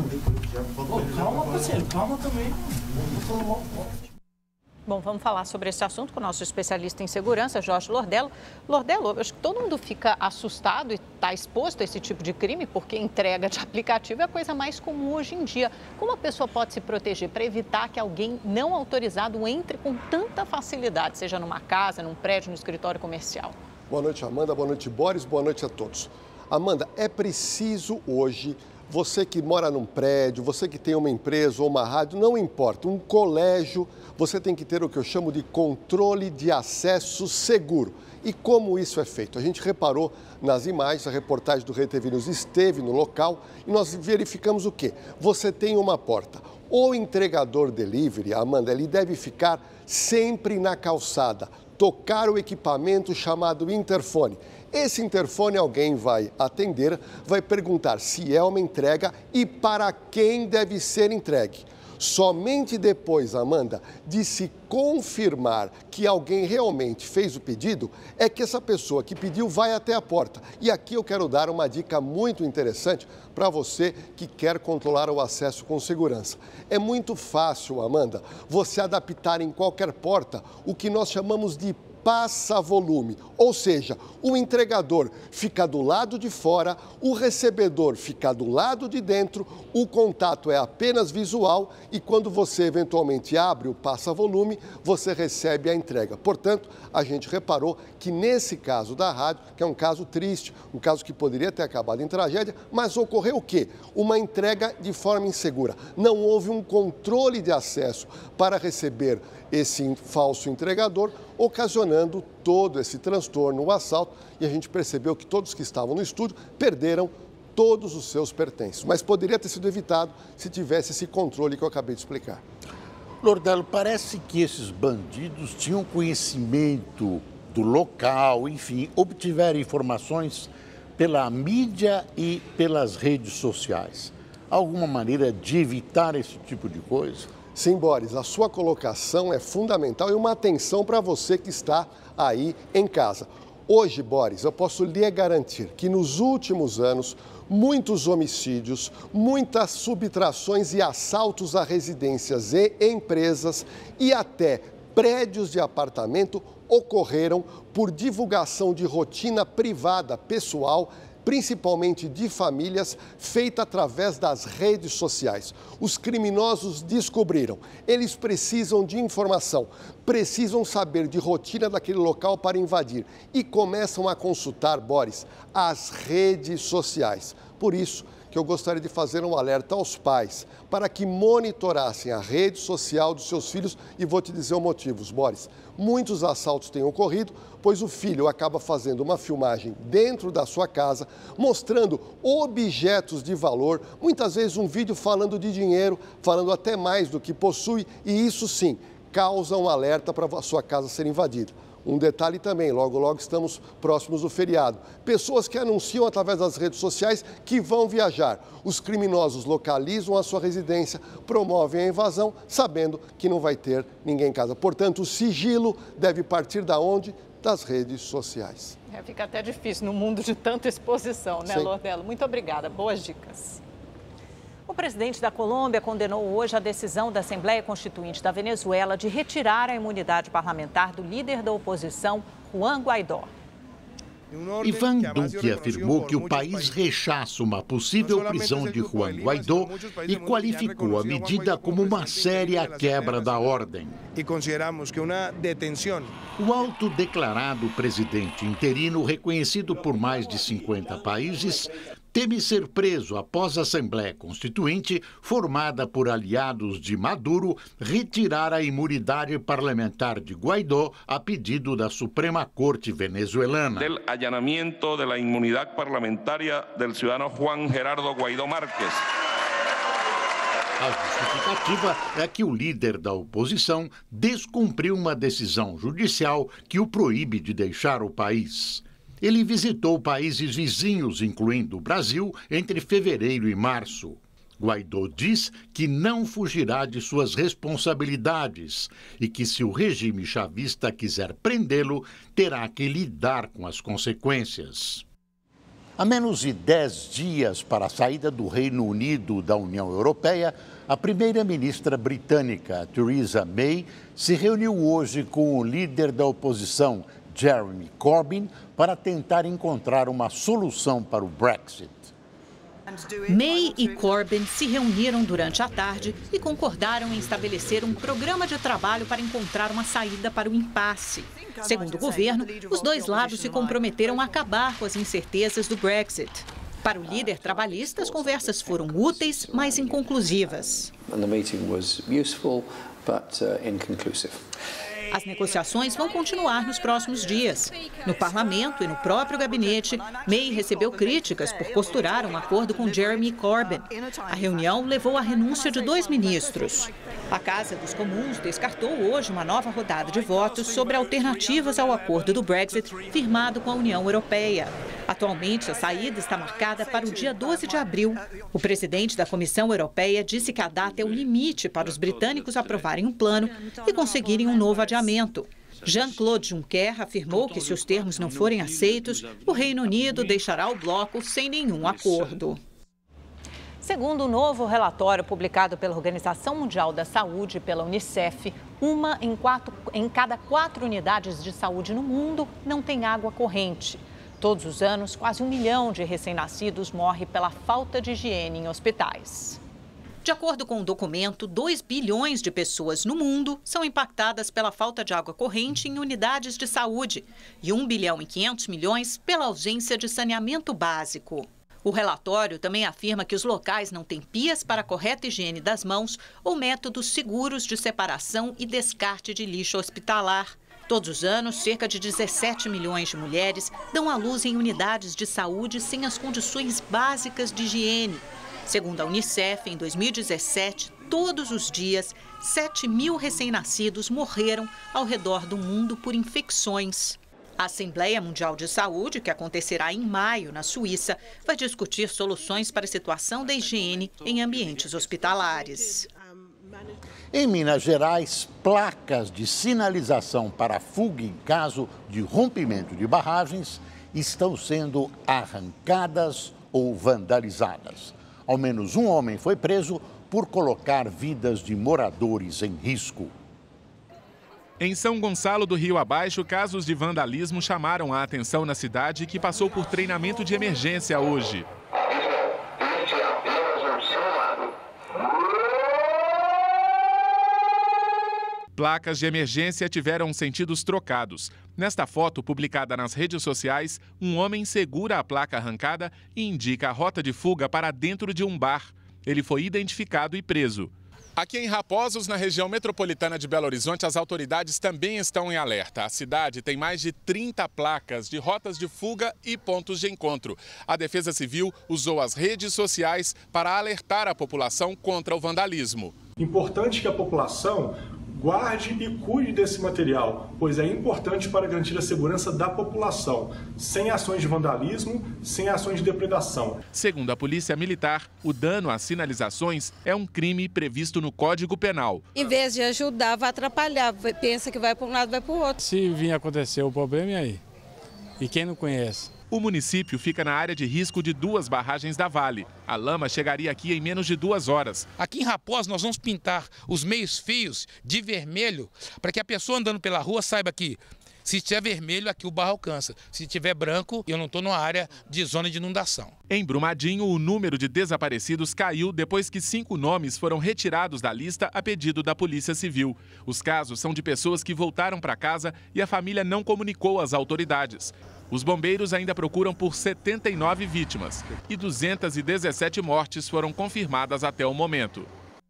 Speaker 24: Ô, calma, parceiro, calma também.
Speaker 3: Bom, vamos falar sobre esse assunto com o nosso especialista em segurança, Jorge Lordello. Lordello, eu acho que todo mundo fica assustado e está exposto a esse tipo de crime, porque entrega de aplicativo é a coisa mais comum hoje em dia. Como a pessoa pode se proteger para evitar que alguém não autorizado entre com tanta facilidade, seja numa casa, num prédio, no escritório comercial?
Speaker 11: Boa noite, Amanda. Boa noite, Boris. Boa noite a todos. Amanda, é preciso hoje, você que mora num prédio, você que tem uma empresa ou uma rádio, não importa, um colégio, você tem que ter o que eu chamo de controle de acesso seguro. E como isso é feito? A gente reparou nas imagens, a reportagem do Rede T V News esteve no local e nós verificamos o quê? Você tem uma porta. O entregador delivery, Amanda, ele deve ficar sempre na calçada, tocar o equipamento chamado interfone. Esse interfone alguém vai atender, vai perguntar se é uma entrega e para quem deve ser entregue. Somente depois, Amanda, de se confirmar que alguém realmente fez o pedido, é que essa pessoa que pediu vai até a porta. E aqui eu quero dar uma dica muito interessante para você que quer controlar o acesso com segurança. É muito fácil, Amanda, você adaptar em qualquer porta o que nós chamamos de passa-volume, ou seja, o entregador fica do lado de fora, o recebedor fica do lado de dentro, o contato é apenas visual e quando você eventualmente abre o passa-volume, você recebe a entrega. Portanto, a gente reparou que nesse caso da rádio, que é um caso triste, um caso que poderia ter acabado em tragédia, mas ocorreu o quê? Uma entrega de forma insegura. Não houve um controle de acesso para receber esse falso entregador, ocasionando todo esse transtorno, o assalto, e a gente percebeu que todos que estavam no estúdio perderam todos os seus pertences. Mas poderia ter sido evitado se tivesse esse controle que eu acabei de explicar.
Speaker 2: Lordello, parece que esses bandidos tinham conhecimento do local, enfim, obtiveram informações pela mídia e pelas redes sociais. Alguma maneira de evitar esse tipo de coisa?
Speaker 11: Sim, Boris, a sua colocação é fundamental e uma atenção para você que está aí em casa. Hoje, Boris, eu posso lhe garantir que nos últimos anos, muitos homicídios, muitas subtrações e assaltos a residências e empresas e até prédios de apartamento ocorreram por divulgação de rotina privada, pessoal, principalmente de famílias, feita através das redes sociais. Os criminosos descobriram, eles precisam de informação, precisam saber de rotina daquele local para invadir e começam a consultar, Boris, as redes sociais. Por isso que eu gostaria de fazer um alerta aos pais para que monitorassem a rede social dos seus filhos e vou te dizer os motivos, Boris. Muitos assaltos têm ocorrido, pois o filho acaba fazendo uma filmagem dentro da sua casa, mostrando objetos de valor, muitas vezes um vídeo falando de dinheiro, falando até mais do que possui, e isso sim causa um alerta para a sua casa ser invadida. Um detalhe também, logo, logo estamos próximos do feriado. Pessoas que anunciam através das redes sociais que vão viajar. Os criminosos localizam a sua residência, promovem a invasão, sabendo que não vai ter ninguém em casa. Portanto, o sigilo deve partir da onde? Das redes sociais.
Speaker 3: É, fica até difícil no mundo de tanta exposição, né,
Speaker 11: Sim.
Speaker 3: Lordelo? Muito obrigada, boas dicas. O presidente da Colômbia condenou hoje a decisão da Assembleia Constituinte da Venezuela de retirar a imunidade parlamentar do líder da oposição, Juan Guaidó.
Speaker 2: Ivan Duque afirmou que o país rechaça uma possível prisão de Juan Guaidó e qualificou a medida como uma séria quebra da ordem. O autodeclarado presidente interino, reconhecido por mais de cinquenta países, teme ser preso após a Assembleia Constituinte, formada por aliados de Maduro, retirar a imunidade parlamentar de Guaidó a pedido da Suprema Corte venezuelana.
Speaker 8: Del allanamiento de la inmunidad parlamentaria del ciudadano Juan Gerardo Guaidó Márquez.
Speaker 2: A justificativa é que o líder da oposição descumpriu uma decisão judicial que o proíbe de deixar o país. Ele visitou países vizinhos, incluindo o Brasil, entre fevereiro e março. Guaidó diz que não fugirá de suas responsabilidades e que, se o regime chavista quiser prendê-lo, terá que lidar com as consequências. A menos de dez dias para a saída do Reino Unido da União Europeia, a primeira-ministra britânica, Theresa May, se reuniu hoje com o líder da oposição, Jeremy Corbyn, para tentar encontrar uma solução para o Brexit.
Speaker 4: May e Corbyn se reuniram durante a tarde e concordaram em estabelecer um programa de trabalho para encontrar uma saída para o impasse. Segundo o governo, os dois lados se comprometeram a acabar com as incertezas do Brexit. Para o líder trabalhista, as conversas foram úteis, mas inconclusivas. As negociações vão continuar nos próximos dias. No parlamento e no próprio gabinete, May recebeu críticas por costurar um acordo com Jeremy Corbyn. A reunião levou à renúncia de dois ministros. A Casa dos Comuns descartou hoje uma nova rodada de votos sobre alternativas ao acordo do Brexit firmado com a União Europeia. Atualmente, a saída está marcada para o dia doze de abril. O presidente da Comissão Europeia disse que a data é o limite para os britânicos aprovarem um plano e conseguirem um novo adiamento. Jean-Claude Juncker afirmou que, se os termos não forem aceitos, o Reino Unido deixará o bloco sem nenhum acordo.
Speaker 3: Segundo o novo relatório publicado pela Organização Mundial da Saúde e pela Unicef, uma em, quatro, em cada quatro unidades de saúde no mundo não tem água corrente. Todos os anos, quase um milhão de recém-nascidos morre pela falta de higiene em hospitais.
Speaker 4: De acordo com o documento, dois bilhões de pessoas no mundo são impactadas pela falta de água corrente em unidades de saúde e um bilhão e quinhentos milhões pela ausência de saneamento básico. O relatório também afirma que os locais não têm pias para a correta higiene das mãos ou métodos seguros de separação e descarte de lixo hospitalar. Todos os anos, cerca de dezessete milhões de mulheres dão à luz em unidades de saúde sem as condições básicas de higiene. Segundo a Unicef, em dois mil e dezessete, todos os dias, sete mil recém-nascidos morreram ao redor do mundo por infecções. A Assembleia Mundial de Saúde, que acontecerá em maio na Suíça, vai discutir soluções para a situação da higiene em ambientes hospitalares.
Speaker 2: Em Minas Gerais, placas de sinalização para fuga em caso de rompimento de barragens estão sendo arrancadas ou vandalizadas. Ao menos um homem foi preso por colocar vidas de moradores em risco.
Speaker 12: Em São Gonçalo do Rio Abaixo, casos de vandalismo chamaram a atenção na cidade, que passou por treinamento de emergência hoje. Placas de emergência tiveram sentidos trocados. Nesta foto, publicada nas redes sociais, um homem segura a placa arrancada e indica a rota de fuga para dentro de um bar. Ele foi identificado e preso. Aqui em Raposos, na região metropolitana de Belo Horizonte, as autoridades também estão em alerta. A cidade tem mais de trinta placas de rotas de fuga e pontos de encontro. A Defesa Civil usou as redes sociais para alertar a população contra o vandalismo.
Speaker 14: Importante que a população guarde e cuide desse material, pois é importante para garantir a segurança da população, sem ações de vandalismo, sem ações de depredação.
Speaker 12: Segundo a Polícia Militar, o dano às sinalizações é um crime previsto no Código Penal.
Speaker 15: Em vez de ajudar, vai atrapalhar, pensa que vai para um lado, vai para o outro.
Speaker 16: Se vir acontecer o problema, e aí? E quem não conhece?
Speaker 12: O município fica na área de risco de duas barragens da Vale. A lama chegaria aqui em menos de duas horas.
Speaker 25: Aqui em Raposos nós vamos pintar os meios fios de vermelho para que a pessoa andando pela rua saiba que se estiver vermelho aqui o barro alcança. Se estiver branco, eu não estou numa área de zona de inundação.
Speaker 12: Em Brumadinho, o número de desaparecidos caiu depois que cinco nomes foram retirados da lista a pedido da Polícia Civil. Os casos são de pessoas que voltaram para casa e a família não comunicou às autoridades. Os bombeiros ainda procuram por setenta e nove vítimas e duzentas e dezessete mortes foram confirmadas até o momento.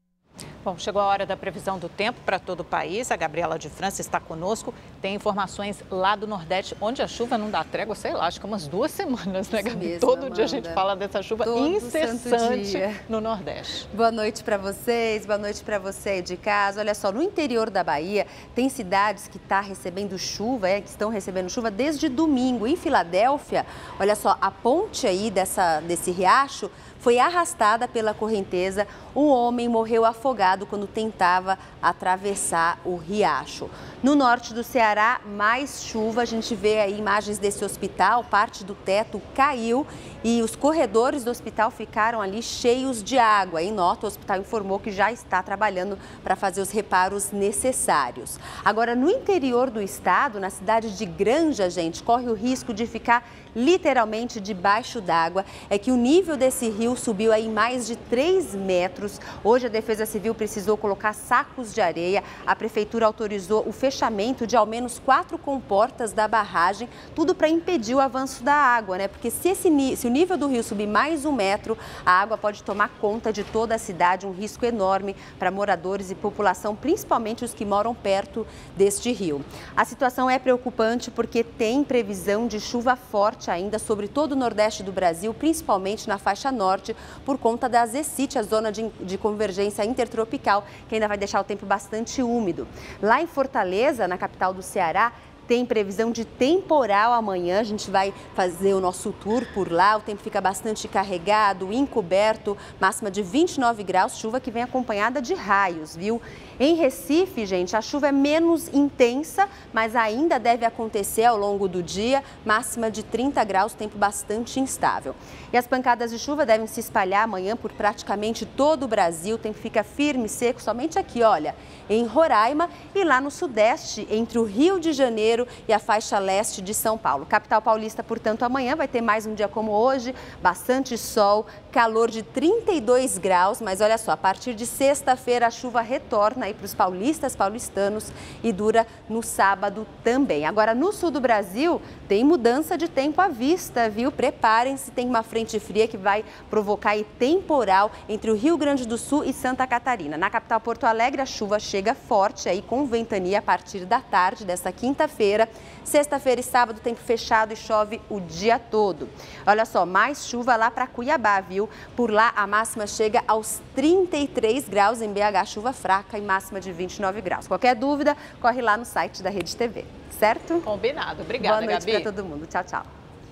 Speaker 3: Bom, chegou a hora da previsão do tempo para todo o país. A Gabriela de França está conosco. Tem informações lá do Nordeste, onde a chuva não dá trégua, sei lá, acho que umas duas semanas, né, Gabi? Mesmo, Todo Amanda. dia a gente fala dessa chuva Todo incessante no Nordeste.
Speaker 26: Boa noite para vocês, boa noite para você aí de casa. Olha só, no interior da Bahia, tem cidades que estão recebendo chuva, é, que estão recebendo chuva desde domingo. Em Filadélfia, olha só, a ponte aí dessa, desse riacho foi arrastada pela correnteza. Um homem morreu afogado quando tentava atravessar o riacho. No norte do Ceará, mais chuva. A gente vê aí imagens desse hospital, parte do teto caiu e os corredores do hospital ficaram ali cheios de água. Em nota, o hospital informou que já está trabalhando para fazer os reparos necessários. Agora, no interior do estado, na cidade de Granja, gente, corre o risco de ficar literalmente debaixo d'água. É que o nível desse rio subiu aí mais de três metros. Hoje a Defesa Civil precisou colocar sacos de areia. A Prefeitura autorizou o fechamento de ao menos quatro comportas da barragem, tudo para impedir o avanço da água, né? Porque se, esse, se o nível do rio subir mais um metro, a água pode tomar conta de toda a cidade, um risco enorme para moradores e população, principalmente os que moram perto deste rio. A situação é preocupante porque tem previsão de chuva forte ainda sobre todo o nordeste do Brasil, principalmente na faixa norte, por conta da Zecite, a zona de, de convergência intertropical, que ainda vai deixar o tempo bastante úmido. Lá em Fortaleza, na capital do Ceará, tem previsão de temporal amanhã. A gente vai fazer o nosso tour por lá. O tempo fica bastante carregado, encoberto, máxima de vinte e nove graus, chuva que vem acompanhada de raios, viu? Em Recife, gente, a chuva é menos intensa, mas ainda deve acontecer ao longo do dia, máxima de trinta graus, tempo bastante instável. E as pancadas de chuva devem se espalhar amanhã por praticamente todo o Brasil. O tempo fica firme e seco somente aqui, olha, em Roraima e lá no sudeste, entre o Rio de Janeiro e a faixa leste de São Paulo. Capital paulista, portanto, amanhã vai ter mais um dia como hoje, bastante sol, calor de trinta e dois graus, mas olha só, a partir de sexta-feira a chuva retorna aí para os paulistas, paulistanos e dura no sábado também. Agora, no sul do Brasil, tem mudança de tempo à vista, viu? Preparem-se, tem uma frente fria que vai provocar aí temporal entre o Rio Grande do Sul e Santa Catarina. Na capital Porto Alegre, a chuva chega forte aí com ventania a partir da tarde desta quinta-feira. Sexta-feira e sábado, tempo fechado e chove o dia todo. Olha só, mais chuva lá para Cuiabá, viu? Por lá, a máxima chega aos trinta e três graus, em B H, chuva fraca e máxima de vinte e nove graus. Qualquer dúvida, corre lá no site da Rede T V, certo?
Speaker 3: Combinado. Obrigada,
Speaker 26: Boa noite
Speaker 3: Gabi.
Speaker 26: para todo mundo. Tchau, tchau.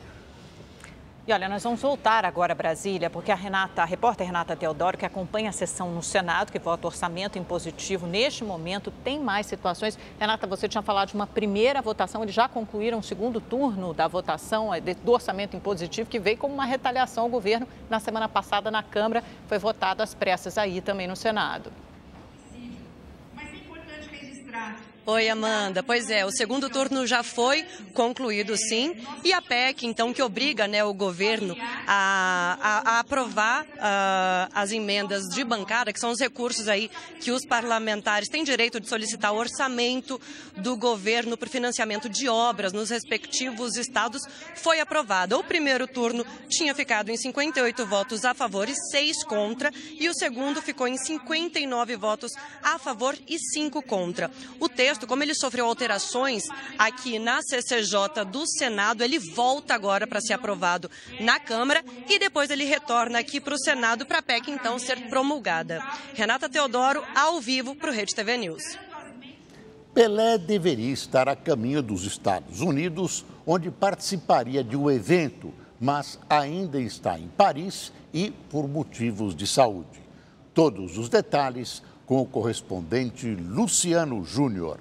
Speaker 3: E olha, nós vamos voltar agora a Brasília, porque a Renata, a repórter Renata Teodoro, que acompanha a sessão no Senado, que vota orçamento impositivo, neste momento tem mais situações. Renata, você tinha falado de uma primeira votação, eles já concluíram o segundo turno da votação do orçamento impositivo, que veio como uma retaliação ao governo na semana passada na Câmara, foi votado às pressas aí também no Senado.
Speaker 27: Mas é importante registrar
Speaker 13: Oi, Amanda. Pois é, o segundo turno já foi concluído, sim, e a P E C, então, que obriga, né, o governo a, a, a aprovar uh, as emendas de bancada, que são os recursos aí que os parlamentares têm direito de solicitar o orçamento do governo para o financiamento de obras nos respectivos estados, foi aprovada. O primeiro turno tinha ficado em cinquenta e oito votos a favor e seis contra, e o segundo ficou em cinquenta e nove votos a favor e cinco contra. O texto, como ele sofreu alterações aqui na C C J do Senado, ele volta agora para ser aprovado na Câmara e depois ele retorna aqui para o Senado para a P E C então ser promulgada. Renata Teodoro, ao vivo para o Rede T V News.
Speaker 2: Pelé deveria estar a caminho dos Estados Unidos, onde participaria de um evento, mas ainda está em Paris e por motivos de saúde. Todos os detalhes com o correspondente Luciano Júnior.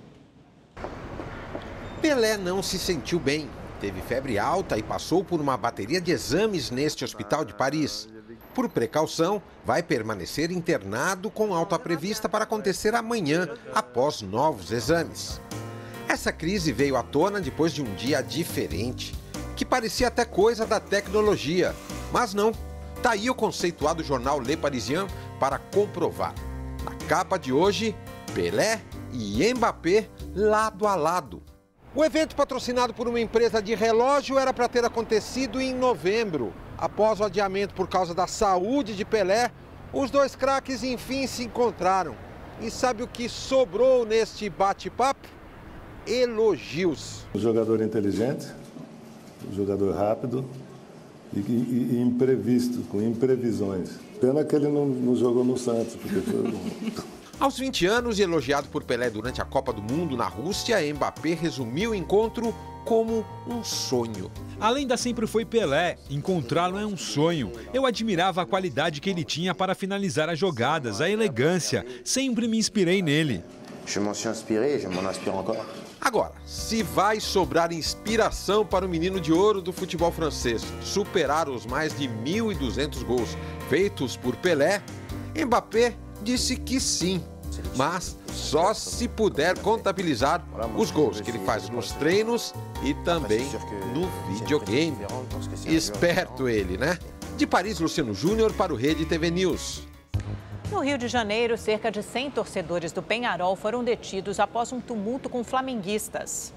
Speaker 17: Pelé não se sentiu bem, teve febre alta e passou por uma bateria de exames neste hospital de Paris. Por precaução, vai permanecer internado com alta prevista para acontecer amanhã, após novos exames. Essa crise veio à tona depois de um dia diferente, que parecia até coisa da tecnologia, mas não. Tá aí o conceituado jornal Le Parisien para comprovar. Na capa de hoje, Pelé e Mbappé lado a lado. O evento, patrocinado por uma empresa de relógio, era para ter acontecido em novembro. Após o adiamento por causa da saúde de Pelé, os dois craques enfim se encontraram. E sabe o que sobrou neste bate-papo? Elogios.
Speaker 18: Um jogador inteligente, um jogador rápido e, e, e imprevisto, com imprevisões. Pena que ele não, não jogou no Santos, porque foi...
Speaker 17: Aos vinte anos e elogiado por Pelé durante a Copa do Mundo na Rússia, Mbappé resumiu o encontro como um sonho.
Speaker 19: Além da sempre foi Pelé, encontrá-lo é um sonho. Eu admirava a qualidade que ele tinha para finalizar as jogadas, a elegância. Sempre me inspirei nele.
Speaker 17: Je m'en suis inspiré, je m'en inspire encore. Agora, se vai sobrar inspiração para o menino de ouro do futebol francês superar os mais de mil e duzentos gols feitos por Pelé, Mbappé disse que sim, mas só se puder contabilizar os gols que ele faz nos treinos e também no videogame. Esperto ele, né? De Paris, Luciano Júnior para o Rede T V News.
Speaker 3: No Rio de Janeiro, cerca de cem torcedores do Peñarol foram detidos após um tumulto com flamenguistas.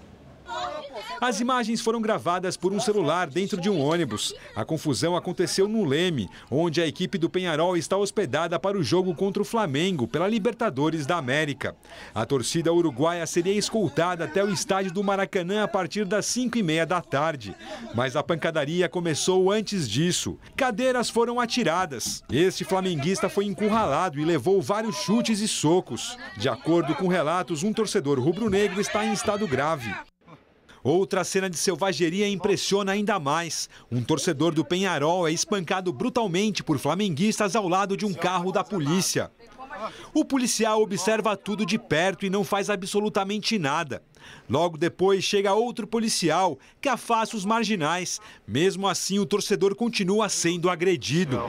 Speaker 19: As imagens foram gravadas por um celular dentro de um ônibus. A confusão aconteceu no Leme, onde a equipe do Peñarol está hospedada para o jogo contra o Flamengo pela Libertadores da América. A torcida uruguaia seria escoltada até o estádio do Maracanã a partir das cinco e meia da tarde. Mas a pancadaria começou antes disso. Cadeiras foram atiradas. Este flamenguista foi encurralado e levou vários chutes e socos. De acordo com relatos, um torcedor rubro-negro está em estado grave. Outra cena de selvageria impressiona ainda mais. Um torcedor do Peñarol é espancado brutalmente por flamenguistas ao lado de um carro da polícia. O policial observa tudo de perto e não faz absolutamente nada. Logo depois chega outro policial que afasta os marginais. Mesmo assim, o torcedor continua sendo agredido.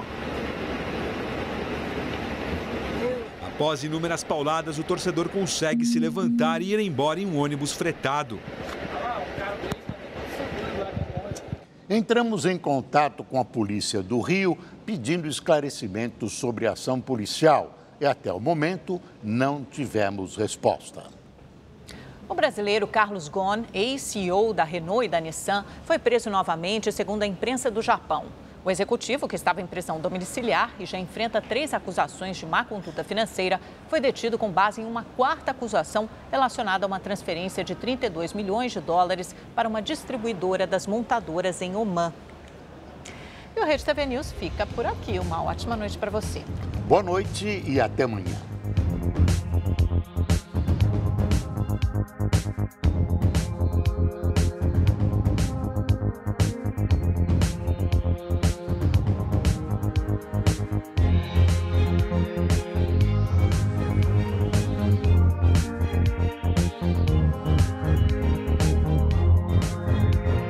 Speaker 19: Após inúmeras pauladas, o torcedor consegue se levantar e ir embora em um ônibus fretado.
Speaker 2: Entramos em contato com a polícia do Rio pedindo esclarecimentos sobre a ação policial e até o momento não tivemos resposta.
Speaker 3: O brasileiro Carlos Ghosn, ex-C E O da Renault e da Nissan, foi preso novamente, segundo a imprensa do Japão. O executivo, que estava em prisão domiciliar e já enfrenta três acusações de má conduta financeira, foi detido com base em uma quarta acusação relacionada a uma transferência de trinta e dois milhões de dólares para uma distribuidora das montadoras em Omã. E o Rede T V News fica por aqui. Uma ótima noite para você.
Speaker 2: Boa noite e até amanhã.
Speaker 17: Thank you.